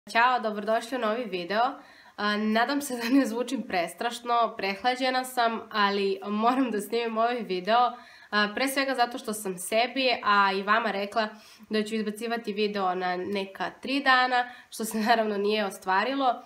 Ćao, dobrodošli u novi video. Nadam se da ne zvučim prestrašno, prehlađena sam, ali moram da snimim ovaj video. Pre svega zato što sam sebi, a i vama rekla da ću izbacivati video na neka 3 dana, što se naravno nije ostvarilo.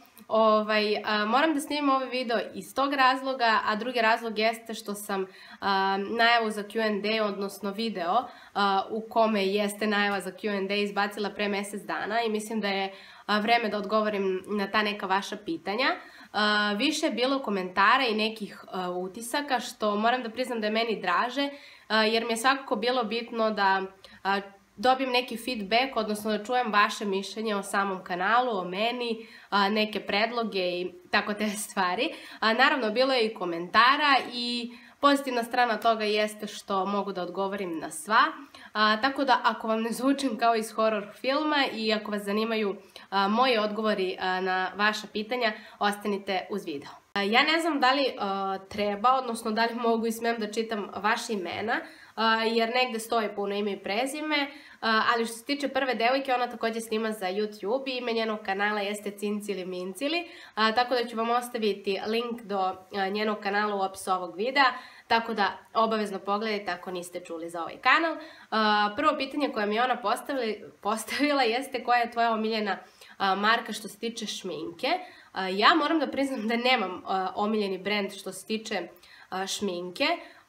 Moram da snimim ovaj video iz tog razloga, a drugi razlog jeste što sam najavu za Q&A, odnosno video u kome jeste najava za Q&A izbacila pre mjesec dana i mislim da je vreme da odgovorim na ta neka vaša pitanja. Više je bilo komentara i nekih utisaka, što moram da priznam da je meni draže, jer mi je svakako bilo bitno da dobijem neki feedback, odnosno da čujem vaše mišljenje o samom kanalu, o meni, neke predloge i tako te stvari. Naravno, bilo je i komentara i pozitivna strana toga jeste što mogu da odgovorim na sva. Tako da ako vam ne zvučim kao iz horror filma i ako vas zanimaju moji odgovori na vaša pitanja, ostanite uz video. Ja ne znam da li treba, odnosno da li mogu i smem da čitam vaše imena, jer negde stoji puno ime i prezime, ali što se tiče prve devojke, ona također snima za YouTube i ime njenog kanala jeste Cincili Mincili, tako da ću vam ostaviti link do njenog kanala u opisu ovog videa, tako da obavezno pogledajte ako niste čuli za ovaj kanal. Prvo pitanje koje mi je ona postavila jeste koja je tvoja omiljena marka što se tiče šminke. Ja moram da priznam da nemam omiljeni brend što se tiče šminke.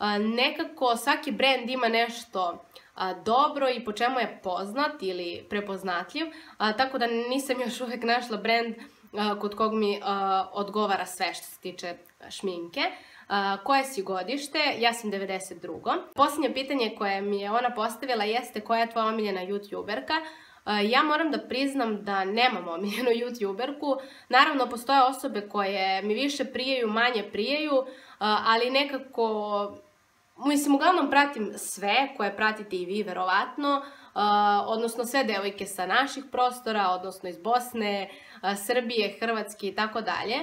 Nekako svaki brend ima nešto dobro i po čemu je poznat ili prepoznatljiv, tako da nisam još uvijek našla brend kod kog mi odgovara sve što se tiče šminke. Koje si godište? Ja sam 92. Posljednje pitanje koje mi je ona postavila jeste koja je tvoja omiljena youtuberka. Ja moram da priznam da nemam omiljenu youtuberku. Naravno, postoje osobe koje mi više prijaju, manje prijaju, ali nekako, mislim, uglavnom pratim sve koje pratite i vi, verovatno, odnosno sve devojke sa naših prostora, odnosno iz Bosne, Srbije, Hrvatske i tako dalje.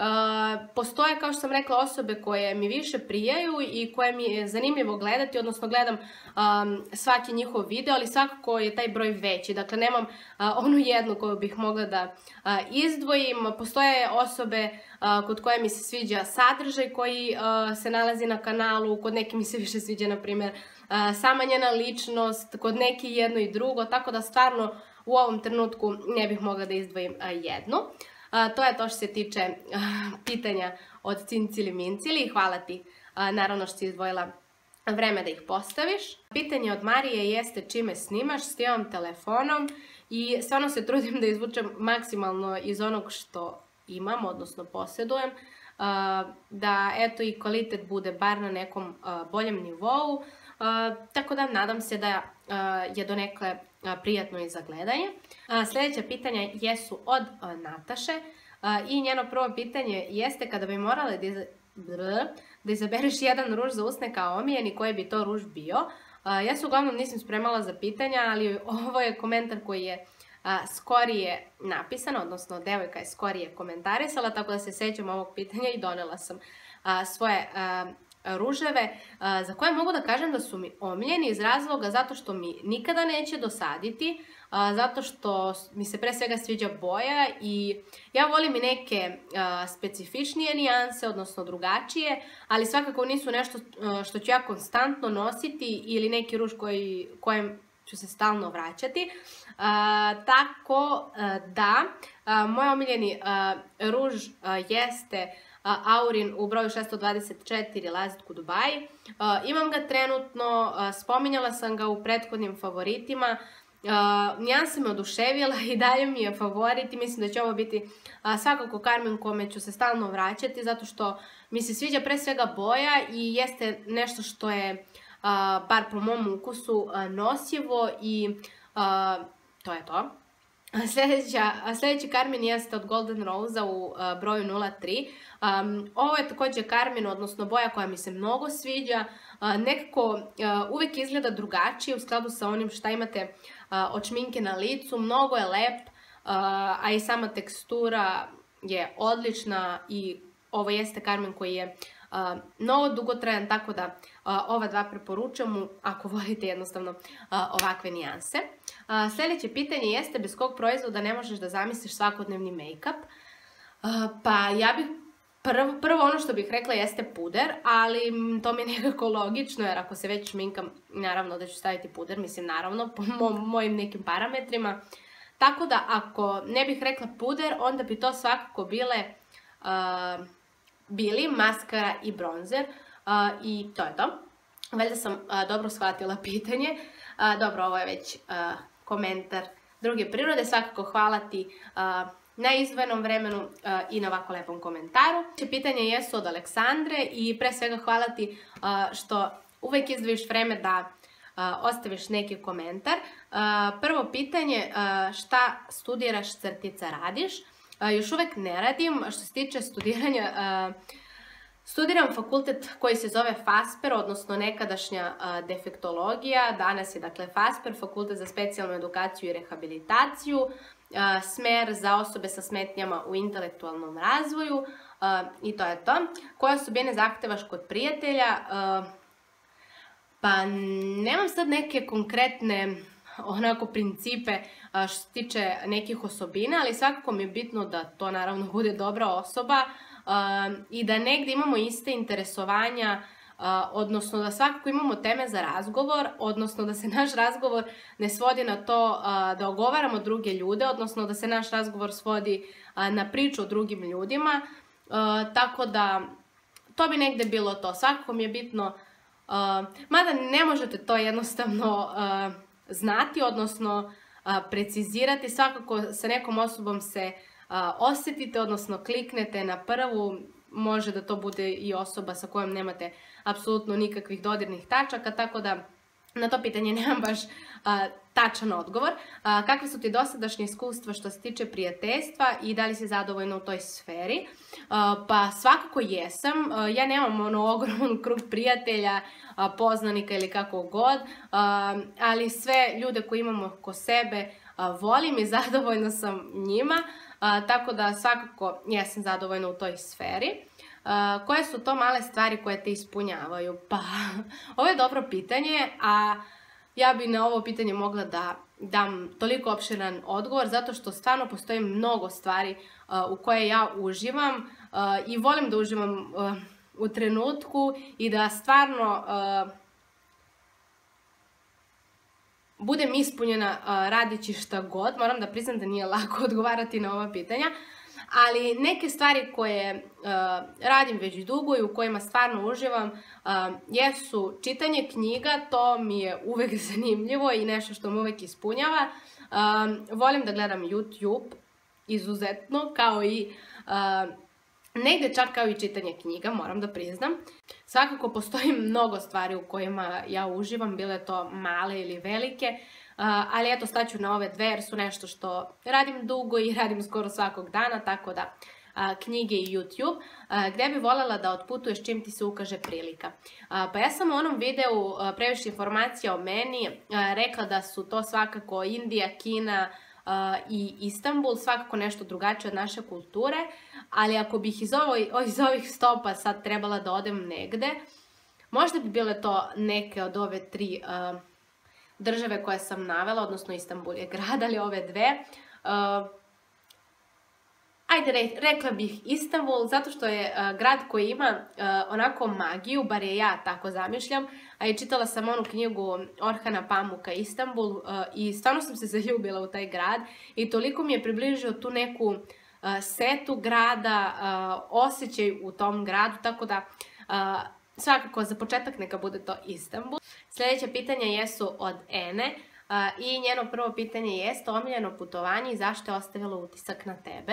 Postoje, kao što sam rekla, osobe koje mi više prijaju i koje mi je zanimljivo gledati, odnosno gledam svaki njihov video, ali svakako je taj broj veći. Dakle, nemam onu jednu koju bih mogla da izdvojim. Postoje osobe kod koje mi se sviđa sadržaj koji se nalazi na kanalu, kod neki mi se više sviđa, na primjer, sama njena ličnost, kod neki jedno i drugo, tako da stvarno u ovom trenutku ne bih mogla da izdvojim jednu. To je to što se tiče pitanja od Cincili Mincili. Hvala ti naravno što si izdvojila vreme da ih postaviš. Pitanje od Marije jeste čime snimaš. Snimam telefonom i stvarno se trudim da izvučem maksimalno iz onog što imam, odnosno posjedujem, da eto i kvalitet bude bar na nekom boljem nivou, tako da nadam se da je donekle prijatno i za gledanje. Sljedeća pitanja jesu od Nataše i njeno prvo pitanje jeste kada bi morala da izabereš jedan ruž za usne kao omiljeni, koji bi to ruž bio. Ja se uglavnom nisam spremala za pitanja, ali ovo je komentar koji je skorije napisan, odnosno devojka je skorije komentarisala, tako da se sećam ovog pitanja i donela sam svoje ruževe za koje mogu da kažem da su mi omiljeni iz razloga zato što mi nikada neće dosaditi, zato što mi se pre svega sviđa boja i ja volim i neke specifičnije nijanse, odnosno drugačije, ali svakako nisu nešto što ću ja konstantno nositi ili neki ruž kojem ću se stalno vraćati. Tako da, moj omiljeni ruž jeste Aurin u broju 624 Lazitku Dubai. Imam ga trenutno, spominjala sam ga u prethodnim favoritima. Nijansa me oduševila i dalje mi je favorit i mislim da će ovo biti svakako karmen kome ću se stalno vraćati, zato što mi se sviđa pre svega boja i jeste nešto što je, bar po mom ukusu, nosivo i to je to. Sljedeći karmin jeste od Golden Rose u broju 03. Ovo je također karmin, odnosno boja koja mi se mnogo sviđa. Nekako uvijek izgleda drugačije u skladu sa onim šta imate od šminke na licu. Mnogo je lep, a i sama tekstura je odlična i ovo jeste karmin koji je mnogo dugotrajan, tako da ova dva preporučujem ako volite jednostavno ovakve nijanse. Sljedeće pitanje jeste bez kog proizvoda ne možeš da zamisliš svakodnevni make-up. Pa ja bih prvo ono što bih rekla jeste puder, ali to mi je nekako logično jer ako se već šminkam, naravno da ću staviti puder, mislim naravno po mojim nekim parametrima. Tako da ako ne bih rekla puder, onda bi to svakako bili maskara i bronzer i to je to. Valjda sam dobro shvatila pitanje. Dobro, ovo je već komentar druge prirode, svakako hvala ti na izdvojenom vremenu i na ovako lepom komentaru. Pitanje jesu od Aleksandre i pre svega hvala ti što uvek izdvojiš vreme da ostaviš neki komentar. Prvo pitanje, šta studiraš, radiš? Još uvek ne radim. Što se tiče studiranja, studiram fakultet koji se zove FASPER, odnosno nekadašnja defektologija. Danas je dakle FASPER, fakultet za specijalnu edukaciju i rehabilitaciju. Smer za osobe sa smetnjama u intelektualnom razvoju i to je to. Koje osobine zahtevaš kod prijatelja? Pa nemam sad neke konkretne onako principe što se tiče nekih osobina, ali svakako mi je bitno da to naravno bude dobra osoba i da negdje imamo iste interesovanja, odnosno da svakako imamo teme za razgovor, odnosno da se naš razgovor ne svodi na to da ogovaramo druge ljude, odnosno da se naš razgovor svodi na priču o drugim ljudima, tako da to bi negdje bilo to. Svakako mi je bitno, mada ne možete to jednostavno znati, odnosno precizirati, svakako sa nekom osobom se osjetite, odnosno kliknete na prvu, može da to bude i osoba sa kojom nemate apsolutno nikakvih dodirnih tačaka, tako da na to pitanje nemam baš tačan odgovor. Kakve su ti dosadašnje iskustva što se tiče prijateljstva i da li si zadovoljna u toj sferi? Pa svakako jesam. Ja nemam ogroman krug prijatelja, poznanika ili kako god, ali sve ljude koje imamo oko sebe volim i zadovoljna sam njima, tako da svakako jesam zadovoljna u toj sferi. Koje su to male stvari koje te ispunjavaju? Pa, ovo je dobro pitanje, a ja bi na ovo pitanje mogla da dam toliko opširan odgovor, zato što stvarno postoji mnogo stvari u koje ja uživam i volim da uživam u trenutku i da stvarno budem ispunjena radeći šta god. Moram da priznam da nije lako odgovarati na ova pitanja, ali neke stvari koje radim već dugo i u kojima stvarno uživam jesu čitanje knjiga, to mi je uvek zanimljivo i nešto što me uvek ispunjava. Volim da gledam YouTube, izuzetno, kao i negde čak kao i čitanje knjiga, moram da priznam. Svakako postoji mnogo stvari u kojima ja uživam, bile to male ili velike, ali eto staću na ove dve jer su nešto što radim dugo i radim skoro svakog dana, tako da knjige i YouTube. Gde bi voljela da otputuješ čim ti se ukaže prilika? Pa ja sam u onom videu previše informacija o meni rekla da su to svakako Indija, Kina i Istanbul, svakako nešto drugačije od naše kulture, ali ako bih iz ovih stopa sad trebala da odem negde, možda bi bile to neke od ove tri države koje sam navela, odnosno Istanbul je grad, ali ove dve. Ajde, rekla bih Istanbul, zato što je grad koji ima onako magiju, bar je ja tako zamišljam, a i čitala sam onu knjigu Orhana Pamuka Istanbul i stvarno sam se zaljubila u taj grad i toliko mi je približio tu neku setu grada, osjećaj u tom gradu, tako da svakako za početak neka bude to Istanbul. Sljedeće pitanja jesu od Ene i njeno prvo pitanje jeste omiljeno putovanje i zašto je ostavilo utisak na tebe.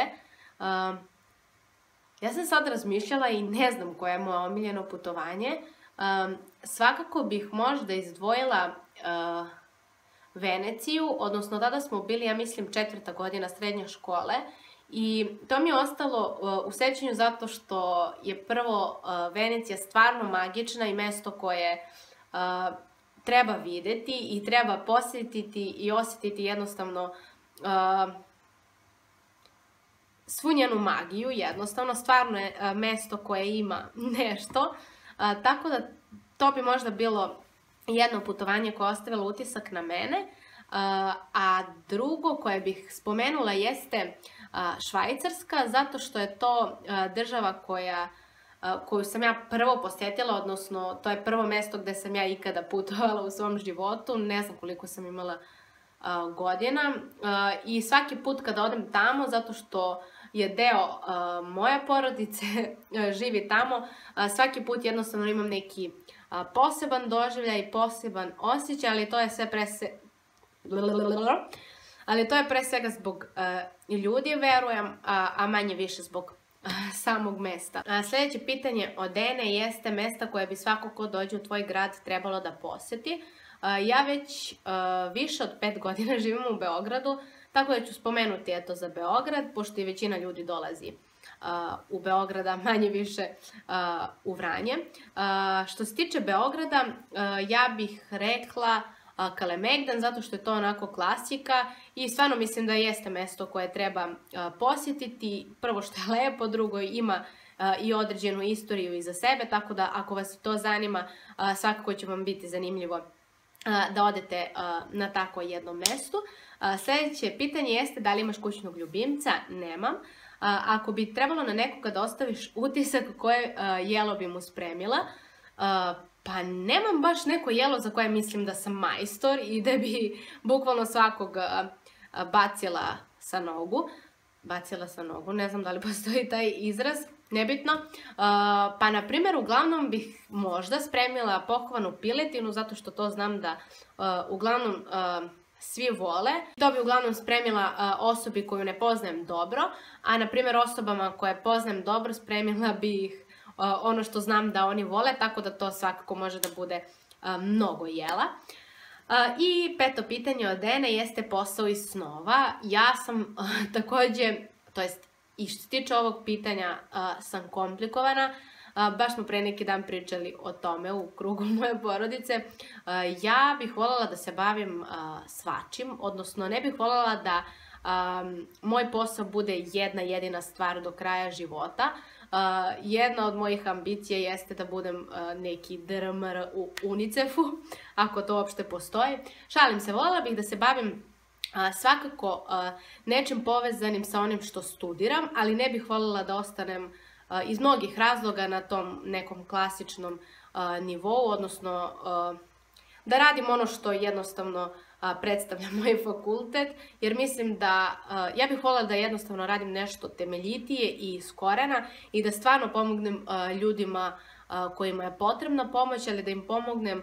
Ja sam sad razmišljala i ne znam koje je moje omiljeno putovanje. Svakako bih možda izdvojila Veneciju, odnosno tada smo bili, ja mislim, 4. godina srednje škole i to mi je ostalo u sećanju zato što je prvo Venecija stvarno magična i mesto koje treba videti i treba posjetiti i osjetiti jednostavno svu njenu magiju, jednostavno, stvarno je mesto koje ima nešto, tako da to bi možda bilo jedno putovanje koje je ostavilo utisak na mene, a drugo koje bih spomenula jeste Švajcarska, zato što je to država koju sam ja prvo posjetila, odnosno to je prvo mesto gde sam ja ikada putovala u svom životu, ne znam koliko sam imala godina i svaki put kada odem tamo, zato što je deo moje porodice, živi tamo, svaki put jednostavno imam neki poseban doživljaj, poseban osjećaj, ali to je sve pre svega zbog ljudi, verujem, a manje više zbog samog mesta. Sljedeće pitanje od Ene jeste mesta koje bi svako ko dođe u tvoj grad trebalo da posjeti. Ja već više od 5 godina živim u Beogradu, tako da ću spomenuti eto za Beograd, pošto i većina ljudi dolazi u Beograda, manje više u Vranje. Što se tiče Beograda, ja bih rekla Kalemegdan, zato što je to onako klasika i stvarno mislim da jeste mesto koje treba posjetiti. Prvo što je lepo, drugo ima i određenu istoriju iza sebe, tako da ako vas to zanima, svakako će vam biti zanimljivo da odete na tako jedno mesto. Sljedeće pitanje jeste da li imaš kućnog ljubimca? Nemam. Ako bi trebalo na nekoga da ostaviš utisak koje jelo bi mu spremila, pa nemam baš neko jelo za koje mislim da sam majstor i da bi bukvalno svakog bacila sa nogu. Bacila sa nogu, ne znam da li postoji taj izraz, nebitno. Pa, na primjer, uglavnom bih možda spremila pokovanu piletinu, zato što to znam da uglavnom svi vole. To bi uglavnom spremila osobi koju ne poznajem dobro, a na primjer osobama koje poznajem dobro spremila bih ono što znam da oni vole, tako da to svakako može da bude mnogo jela. I peto pitanje od Ene jeste posao iz snova. Ja sam također, to jest i što se tiče ovog pitanja sam komplikovana, baš smo pre neki dan pričali o tome u krugu moje porodice. Ja bih voljela da se bavim svačim, odnosno ne bih voljela da moj posao bude jedna jedina stvar do kraja života. Jedna od mojih ambicija jeste da budem neki DRMR u UNICEF-u, ako to uopšte postoji. Šalim se, voljela bih da se bavim svakako nečim povezanim sa onim što studiram, ali ne bih voljela da ostanem iz mnogih razloga na tom nekom klasičnom nivou, odnosno da radim ono što jednostavno predstavlja moj fakultet, jer mislim da ja bih voljela da jednostavno radim nešto temeljitije i iz korena i da stvarno pomognem ljudima kojima je potrebna pomoć, ali da im pomognem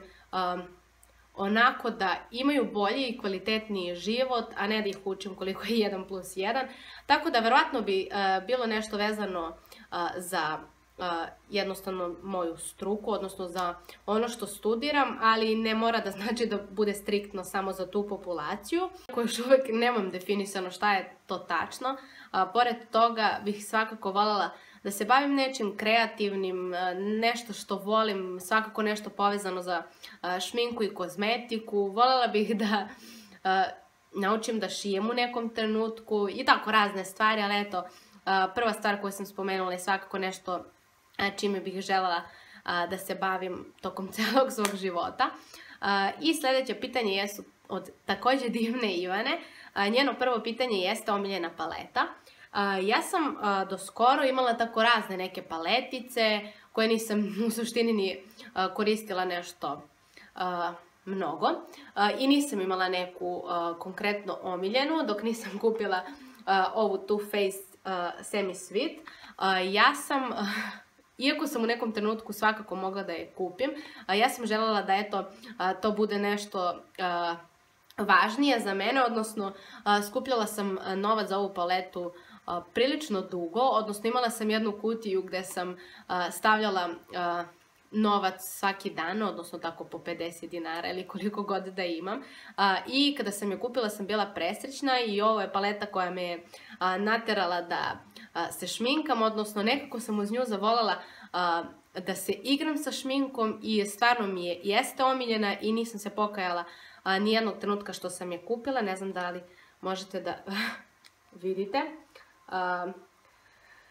onako da imaju bolji i kvalitetniji život, a ne da ih učim koliko je 1+1. Tako da verovatno bi bilo nešto vezano za jednostavno moju struku, odnosno za ono što studiram, ali ne mora da znači da bude striktno samo za tu populaciju, koju još uvek nemam definisano šta je to tačno. Pored toga bih svakako voljela da se bavim nečim kreativnim, nešto što volim, svakako nešto povezano za šminku i kozmetiku. Voljela bih da naučim da šijem u nekom trenutku i tako razne stvari, ali eto, prva stvar koju sam spomenula je svakako nešto čime bih želela da se bavim tokom celog svog života. I sljedeće pitanje jesu od također divne Ivane. Njeno prvo pitanje jeste omiljena paleta. Ja sam do skoro imala tako razne neke paletice koje nisam u suštini ni koristila nešto mnogo i nisam imala neku konkretno omiljenu dok nisam kupila ovu Too Faced Semi Sweet. Ja sam, iako sam u nekom trenutku svakako mogla da je kupim, ja sam željela da eto, to bude nešto važnije za mene, odnosno skupljala sam novac za ovu paletu prilično dugo, odnosno imala sam jednu kutiju gde sam stavljala novac svaki dan, odnosno tako po 50 dinara ili koliko god da imam. I kada sam je kupila sam bila presrećna i ovo je paleta koja me je naterala da se šminkam, odnosno nekako sam uz nju zavoljela da se igram sa šminkom i stvarno mi jeste omiljena i nisam se pokajala nijednog trenutka što sam je kupila. Ne znam da li možete da vidite.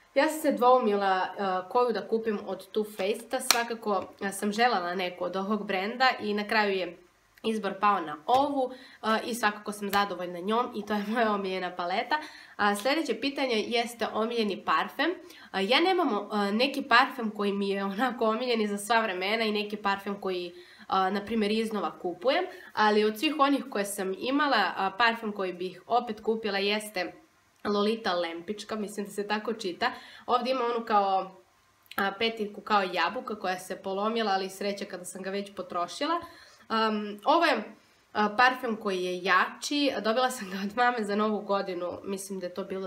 Ja sam se dvoumila koju da kupim od Too Faced-a, svakako sam željela neku od ovog brenda i na kraju je izbor pao na ovu i svakako sam zadovoljna njom i to je moja omiljena paleta. Sljedeće pitanje jeste omiljeni parfem. Ja nemam neki parfem koji mi je onako omiljeni za sva vremena i neki parfem koji na primjer iznova kupujem, ali od svih onih koje sam imala, parfem koji bih opet kupila jeste Lolita Lempička, mislim da se tako čita. Ovdje ima onu kao petiljku kao jabuka koja se polomila, ali sreća kada sam ga već potrošila. Ovo je parfem koji je jači, dobila sam ga od mame za novu godinu, mislim da je to bilo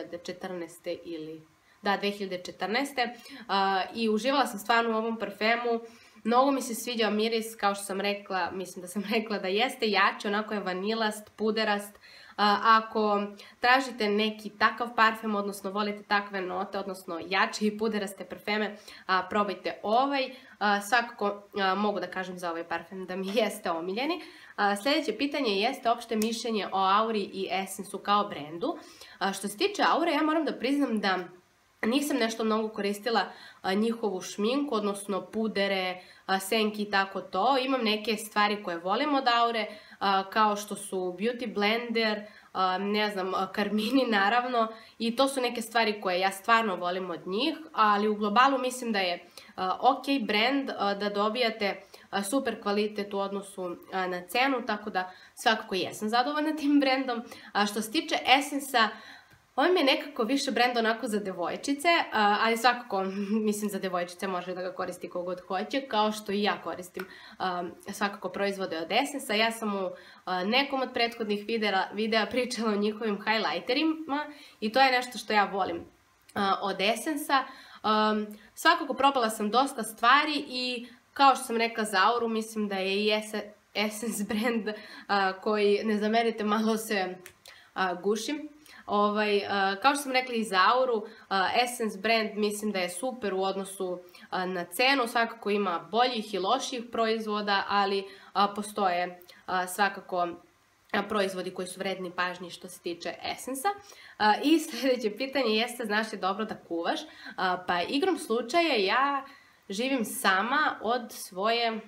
2014. ili... Da, 2014. I uživala sam stvarno u ovom parfemu. Mnogo mi se sviđao miris, kao što sam rekla, mislim da sam rekla da jeste jači, onako je vanilast, puderast. Ako tražite neki takav parfem, odnosno volite takve note, odnosno jače i puderaste parfeme, probajte ovaj. Svakako mogu da kažem za ovaj parfem da mi jeste omiljeni. Sljedeće pitanje jeste opšte mišljenje o Auri i Essence-u kao brendu. Što se tiče Aure, ja moram da priznam da nisam nešto mnogo koristila njihovu šminku, odnosno pudere, senki i tako to. Imam neke stvari koje volim od Aure, kao što su Beauty Blender, ne znam, Carmini naravno, i to su neke stvari koje ja stvarno volim od njih, ali u globalu mislim da je ok brand, da dobijate super kvalitet u odnosu na cenu, tako da svakako jesam zadovoljna tim brandom. Što se tiče Essence-a, ovo mi je nekako više brend onako za devojčice, ali svakako, mislim, za devojčice može da ga koristi kogod hoće, kao što i ja koristim svakako proizvode od Essence-a. Ja sam u nekom od prethodnih videa pričala o njihovim highlighterima i to je nešto što ja volim od Essence-a. Svakako probala sam dosta stvari i kao što sam rekla za Auru, mislim da je i Essence brand koji, ne zamerite, malo se gušim. Kao što sam rekla i za Auru, Essence brand mislim da je super u odnosu na cenu, svakako ima boljih i loših proizvoda, ali postoje svakako proizvodi koji su vredni pažnji što se tiče Essence-a. I sljedeće pitanje jeste, znaš li dobro da kuvaš? Pa igrom slučaja ja živim sama od svoje,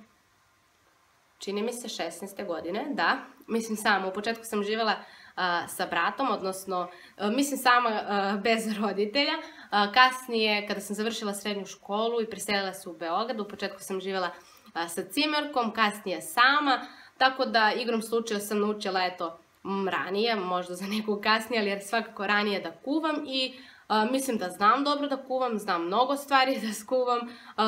čini mi se, 16. godine, da, mislim sama. U početku sam živjela sa bratom, odnosno mislim sama bez roditelja. Kasnije, kada sam završila srednju školu i preselila se u Beograd, u početku sam živjela sa cimerkom, kasnije sama, tako da igrom slučaja sam naučila, eto, ranije, možda za nekog kasnije, ali svakako ranije da kuvam i mislim da znam dobro da kuvam, znam mnogo stvari da skuvam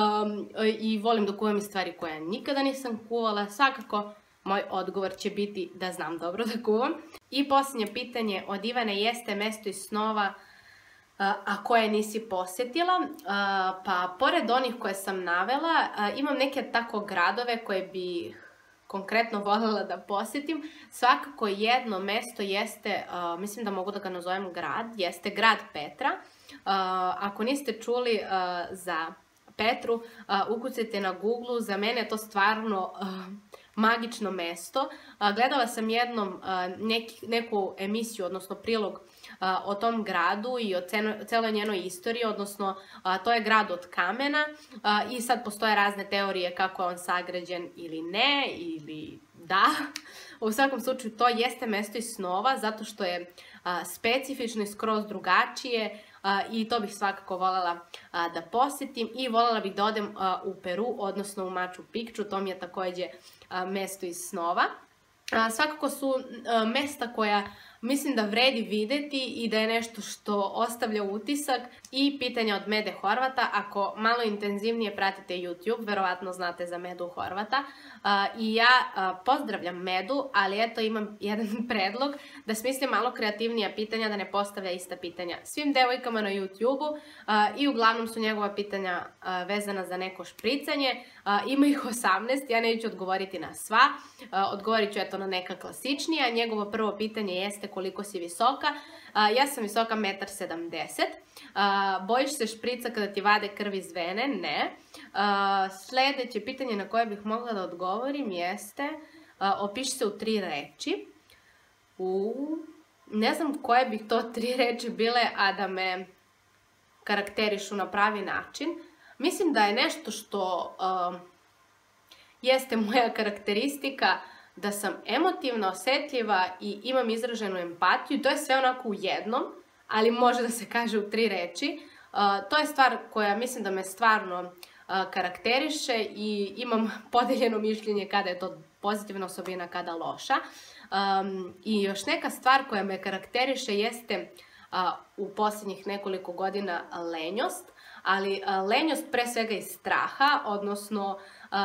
i volim da kuvam i stvari koje nikada nisam kuvala. Svakako moj odgovor će biti da znam dobro da kuvam. I posljednje pitanje od Ivane jeste mesto iz snova a koje nisi posjetila. Pa pored onih koje sam navela, imam neke tako gradove koje bi konkretno voljela da posjetim. Svakako jedno mesto jeste, mislim da mogu da ga nazovem grad, jeste grad Petra. Ako niste čuli za Petru, ukucajte na Google, za mene je to stvarno magično mesto. Gledala sam jednom neku emisiju, odnosno prilog o tom gradu i o celoj njenoj istoriji, odnosno to je grad od kamena i sad postoje razne teorije kako je on sagrađen ili ne, ili da. U svakom slučaju to jeste mesto iz snova zato što je specifično i skroz drugačije i to bih svakako voljela da posjetim i voljela bih da odem u Peru, odnosno u Machu Picchu, to mi je također mesto iz snova. Svakako su mesta koja mislim da vredi videti i da je nešto što ostavlja utisak. I pitanja od Mede Horvata, ako malo intenzivnije pratite YouTube, verovatno znate za Medu Horvata. I ja pozdravljam Medu, ali eto imam jedan predlog da smislim malo kreativnija pitanja, da ne postavlja ista pitanja svim devojkama na YouTube-u i uglavnom su njegova pitanja vezana za neko špricanje. Ima ih 18, ja neću odgovoriti na sva, odgovorit ću eto na neka klasičnija. Njegovo prvo pitanje jeste koliko si visoka. Ja sam visoka 1,70 m. Bojiš se šprica kada ti vade krv iz vene? Ne. Sljedeće pitanje na koje bih mogla da odgovorim jeste opiši se u 3 reči. Ne znam koje bih to 3 reči bile, a da me karakterišu na pravi način. Mislim da je nešto što jeste moja karakteristika, da sam emotivna, osetljiva i imam izraženu empatiju. To je sve onako u jednom, ali može da se kaže u 3 reči. To je stvar koja mislim da me stvarno karakteriše i imam podeljeno mišljenje kada je to pozitivna osobina, kada loša. I još neka stvar koja me karakteriše jeste u posljednjih nekoliko godina lenjost, ali lenjost pre svega iz straha, odnosno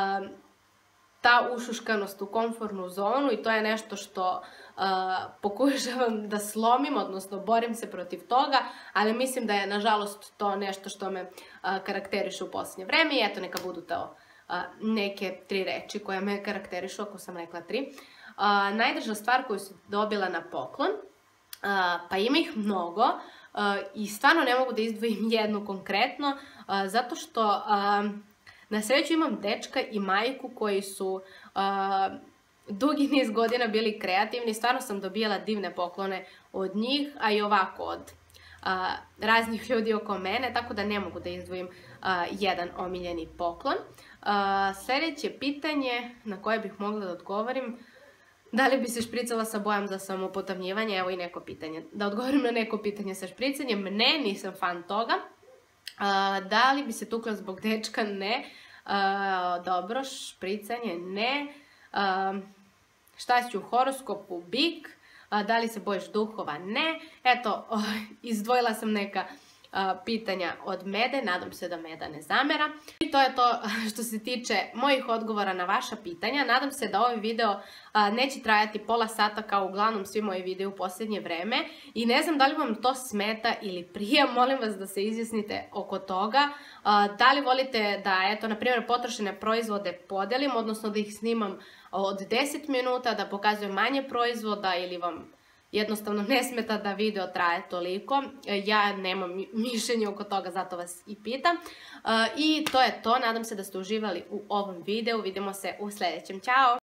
ta ušuškanost u komfortnu zonu, i to je nešto što pokušavam da slomim, odnosno borim se protiv toga, ali mislim da je nažalost to nešto što me karakteriše u posljednje vreme i eto neka budu to neke 3 reči koje me karakterišu, ako sam rekla 3. Najdraža stvar koju sam dobila na poklon, pa ima ih mnogo i stvarno ne mogu da izdvojim jednu konkretno, zato što na sreću imam dečka i majku koji su dugi niz godina bili kreativni, stvarno sam dobijala divne poklone od njih, a i ovako od raznih ljudi oko mene, tako da ne mogu da izdvojim jedan omiljeni poklon. Sljedeće pitanje na koje bih mogla da odgovorim: da li bi se špricala sa bojom za samopotamnjivanje? Evo i neko pitanje. Da odgovorim na neko pitanje sa špricanjem. Ne, nisam fan toga. Da li bi se tukla zbog dečka? Ne. Dobro, špricanje? Ne. Šta si u horoskopu? Bik. Da li se bojiš duhova? Ne. Eto, izdvojila sam neka pitanja od Mede, nadam se da Meda ne zamera. I to je to što se tiče mojih odgovora na vaša pitanja. Nadam se da ovaj video neće trajati pola sata kao uglavnom svi moji videi u posljednje vreme i ne znam da li vam to smeta ili prija, molim vas da se izjasnite oko toga. Da li volite da, eto, na primjer, potrošene proizvode podelim, odnosno da ih snimam od 10 minuta, da pokazujem manje proizvoda, ili vam jednostavno ne smeta da video traje toliko. Ja nemam mišljenje oko toga, zato vas i pitam. I to je to, nadam se da ste uživali u ovom videu, vidimo se u sljedećem, ćao!